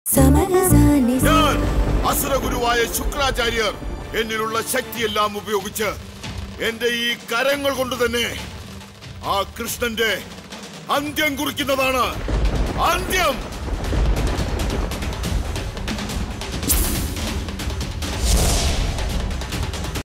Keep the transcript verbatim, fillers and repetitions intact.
ഞാൻ അസുരഗുരുവായ ശുക്രാചാര്യർ എന്നിലുള്ള ശക്തിയെല്ലാം ഉപയോഗിച്ച് എന്റെ ഈ കരങ്ങൾ കൊണ്ട് തന്നെ ആ കൃഷ്ണന്റെ അന്ത്യം കുറിക്കുന്നതാണ്. അന്ത്യം.